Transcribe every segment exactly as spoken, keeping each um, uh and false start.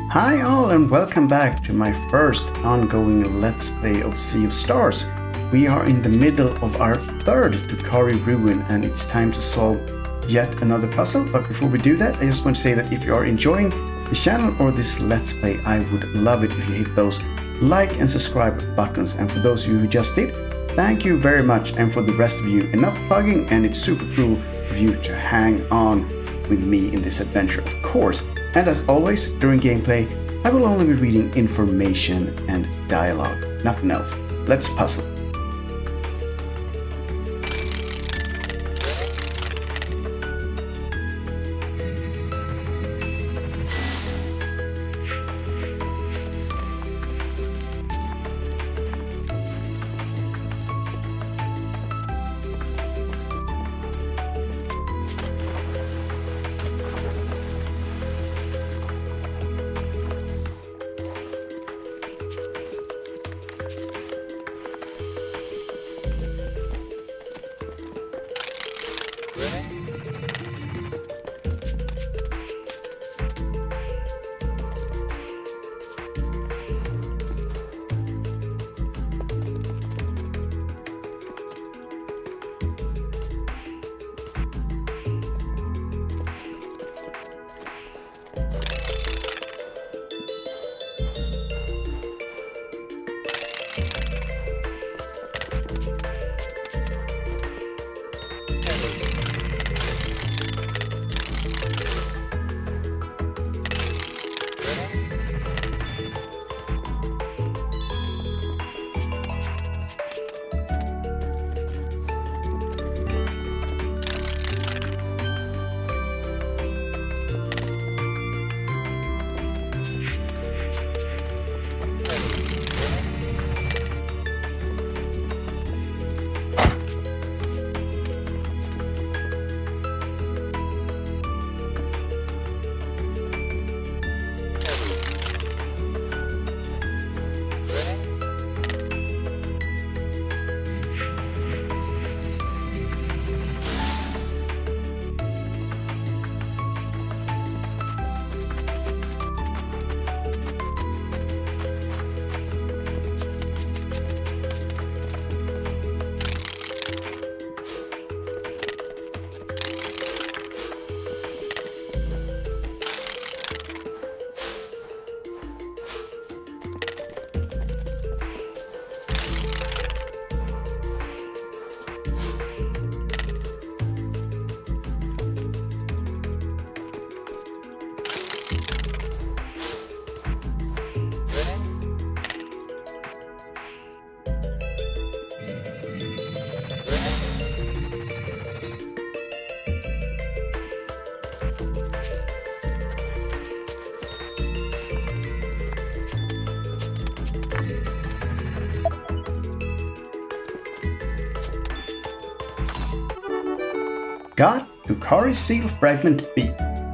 Hi all and welcome back to my first ongoing Let's Play of Sea of Stars. We are in the middle of our third Drukhari Ruin and it's time to solve yet another puzzle. But before we do that, I just want to say that if you are enjoying the channel or this Let's Play, I would love it if you hit those like and subscribe buttons. And for those of you who just did, thank you very much. And for the rest of you, enough plugging, and it's super cool of you to hang on with me in this adventure, of course. And as always, during gameplay, I will only be reading information and dialogue, nothing else. Let's puzzle. Got Drukhari Seal Fragment B.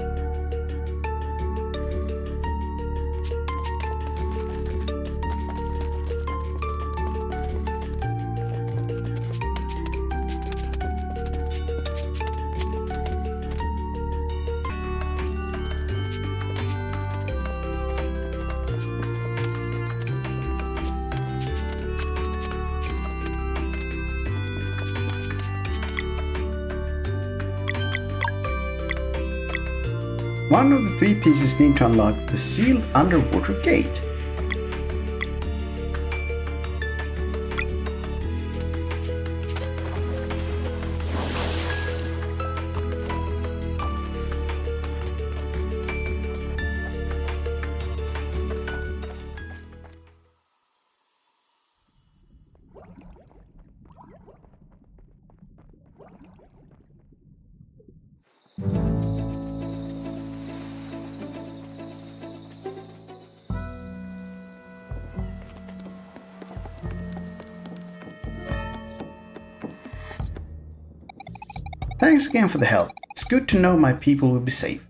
One of the three pieces need to unlock the sealed underwater gate. Thanks again for the help. It's good to know my people will be safe.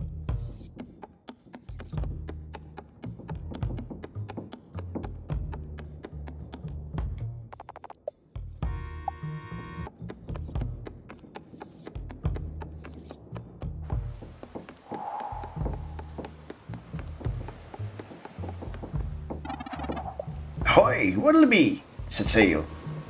"Ahoy, what'll it be?" said Seal.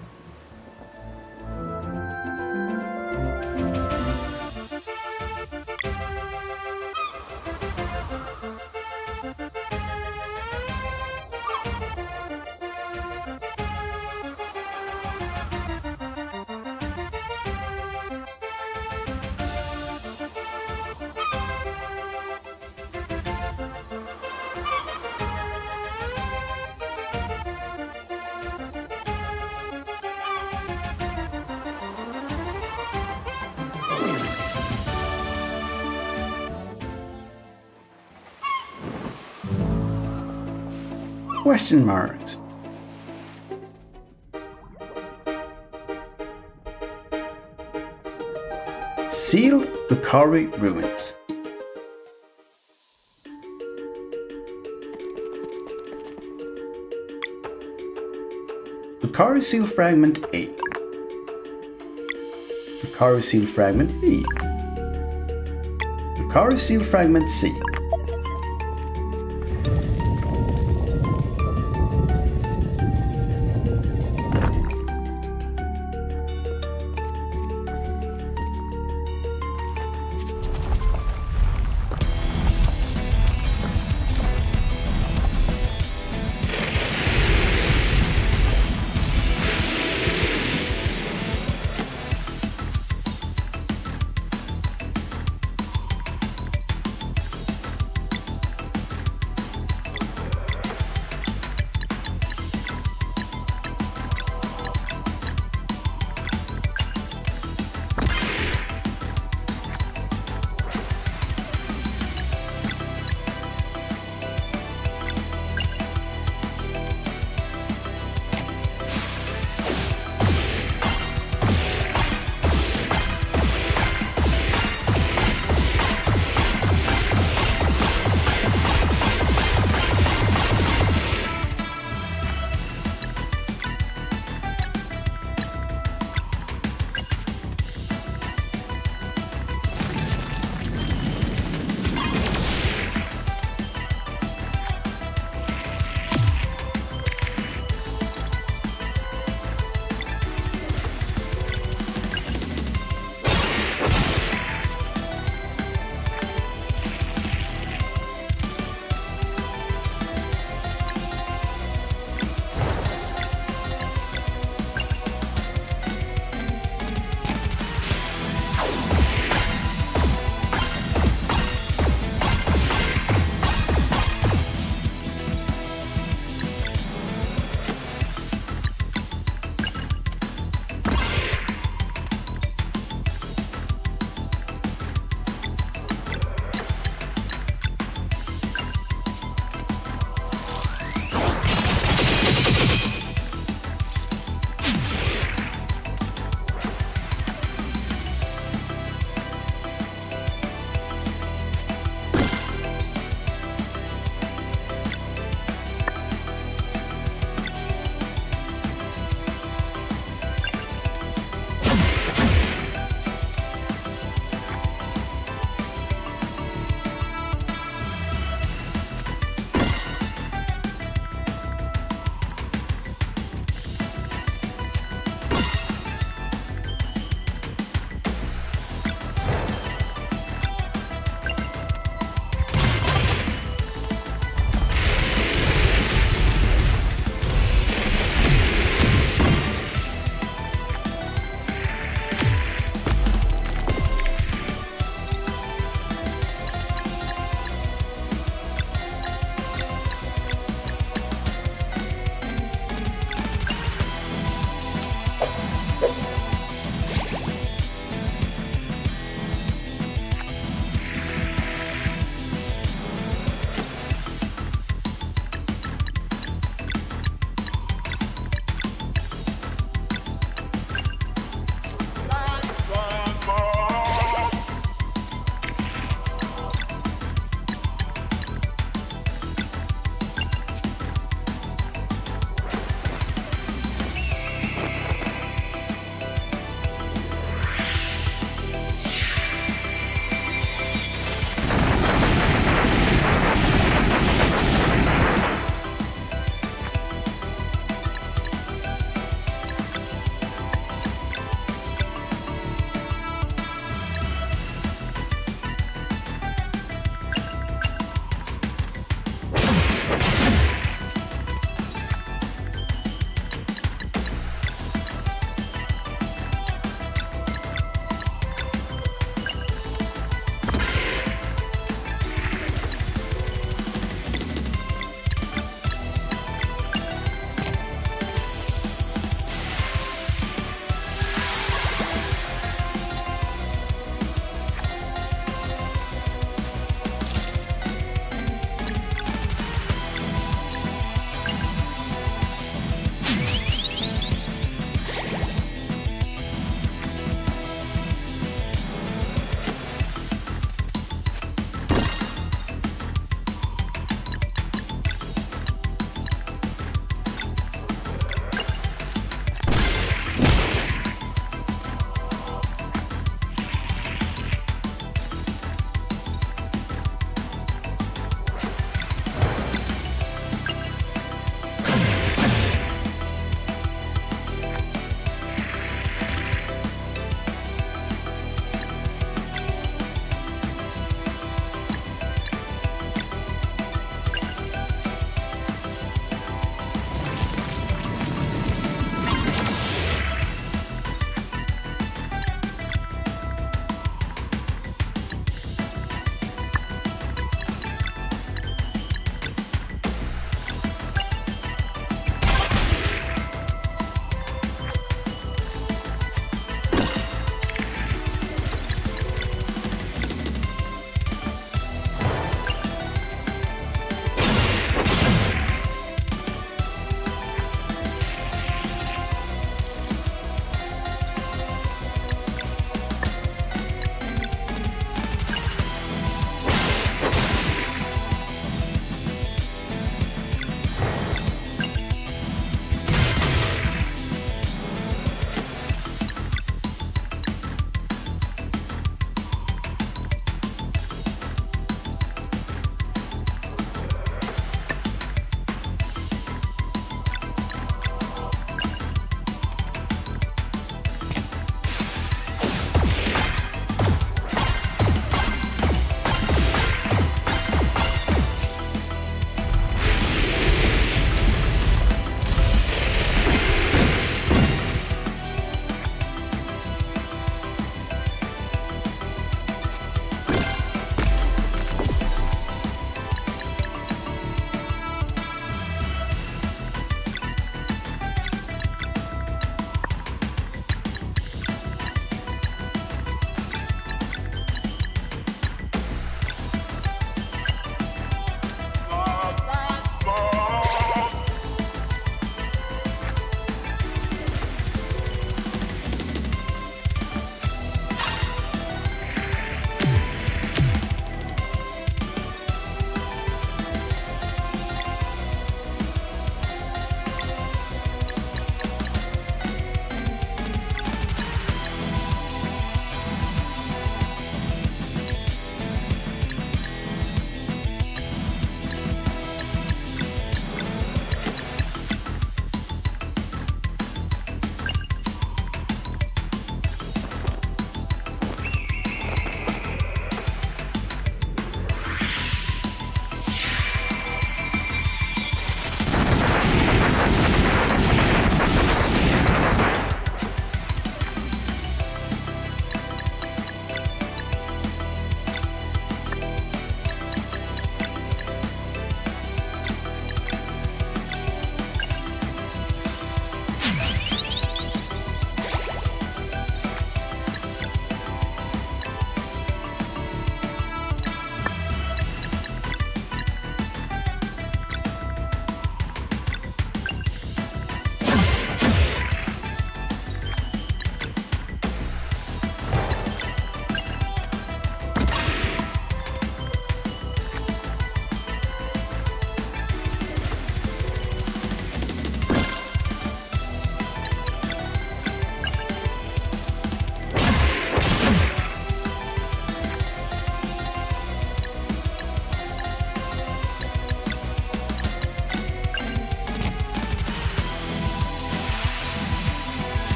Question marks. Seal Bukhari Ruins. Bukhari Seal Fragment A. Bukhari Seal Fragment B. Bukhari Seal Fragment C.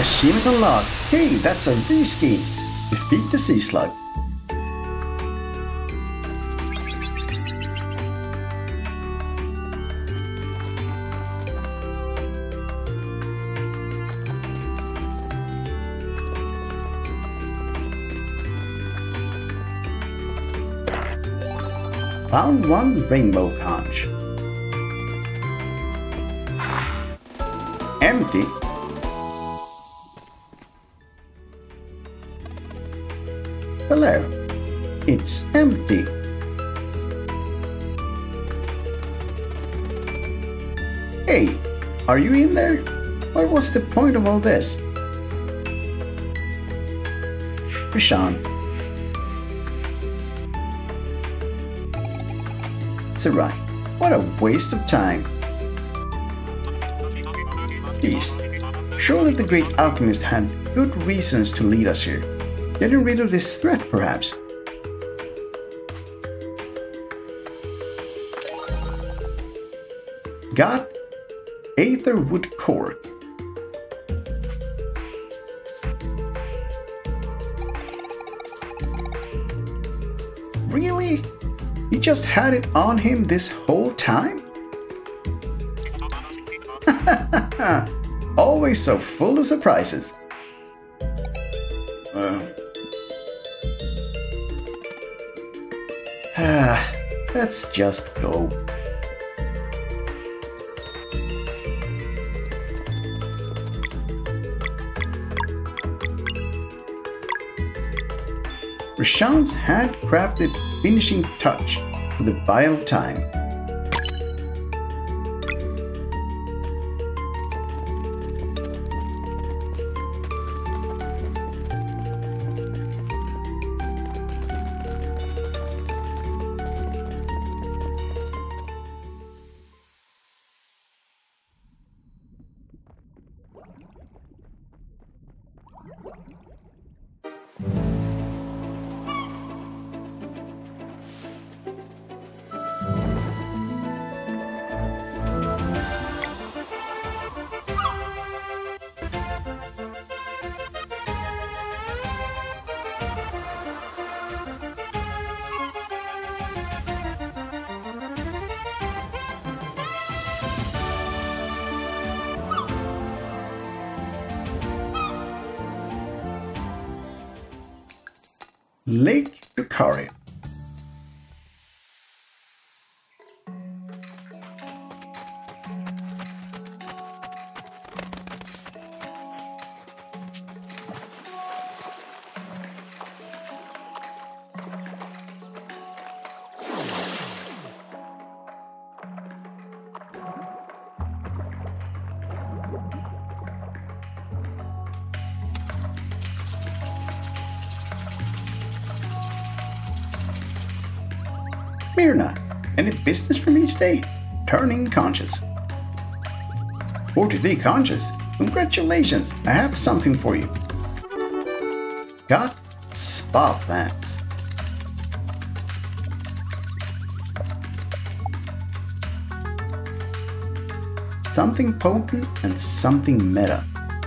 Achievement unlocked. Hey, that's a reskin. Defeat the sea slug. Found one rainbow conch. Empty. Hello. It's empty. Hey, are you in there? What was the point of all this? Krishan. Sarai, what a waste of time. Beast, surely the great alchemist had good reasons to lead us here. Getting rid of this threat, perhaps. Got Aetherwood cork. Really? He just had it on him this whole time? Always so full of surprises. Uh. Let's just go. Krishan's handcrafted finishing touch for the Vial of Time. Lake Yukari. Myrna, any business for me today? Turning conches. forty-three conches? Congratulations, I have something for you. Got spa plants. Something potent and something meta.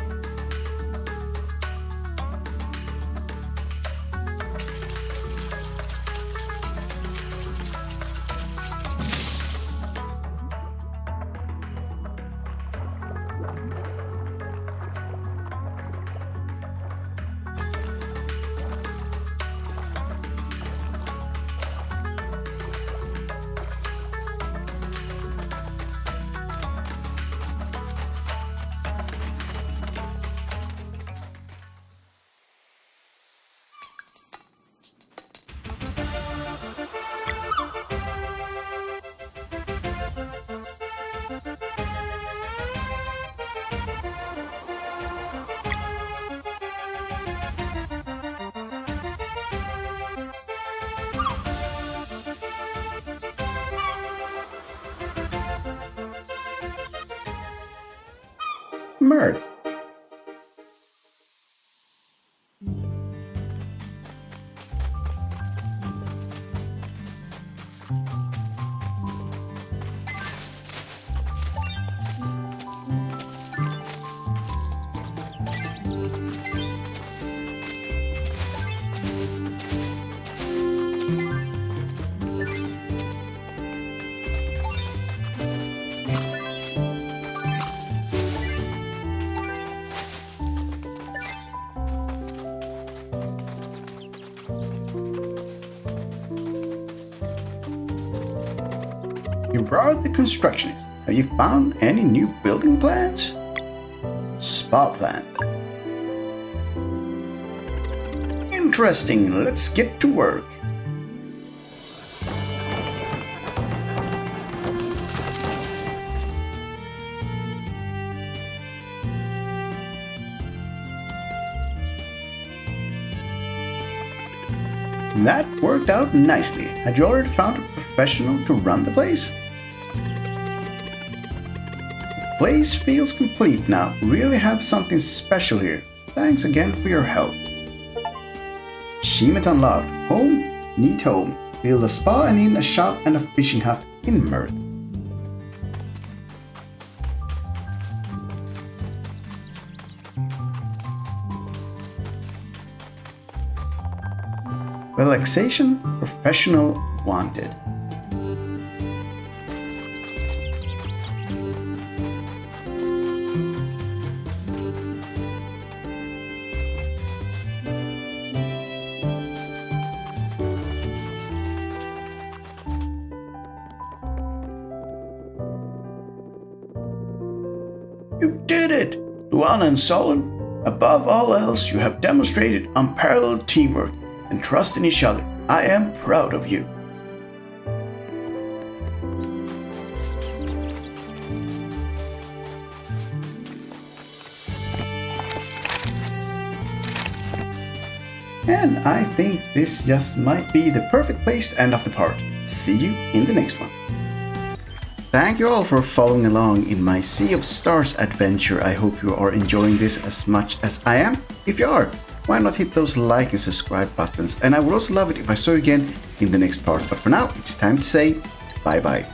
Mirth. Gerard the Constructionist. Have you found any new building plans? Spa plans. Interesting, let's get to work. That worked out nicely. Had you already found a professional to run the place? The place feels complete now. We really have something special here. Thanks again for your help. Achievement unlocked. Home, neat home. Build a spa and in a shop and a fishing hut in Mirth. Relaxation, professional, wanted. You did it! Luana and Solon, above all else, you have demonstrated unparalleled teamwork and trust in each other. I am proud of you. And I think this just might be the perfect place to end off the part. See you in the next one. Thank you all for following along in my Sea of Stars adventure. I hope you are enjoying this as much as I am. If you are, why not hit those like and subscribe buttons? And I would also love it if I saw you again in the next part. But for now, it's time to say bye bye.